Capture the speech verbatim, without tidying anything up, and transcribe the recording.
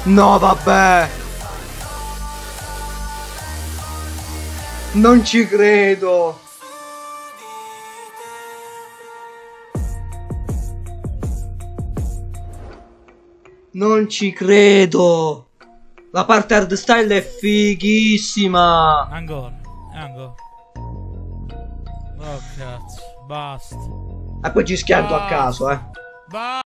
No, vabbè. Non ci credo. Non ci credo. La parte hardstyle è fighissima. Ancora, ancora. Oh cazzo, basta. E poi ci schianto a Basta. caso, eh. Basta.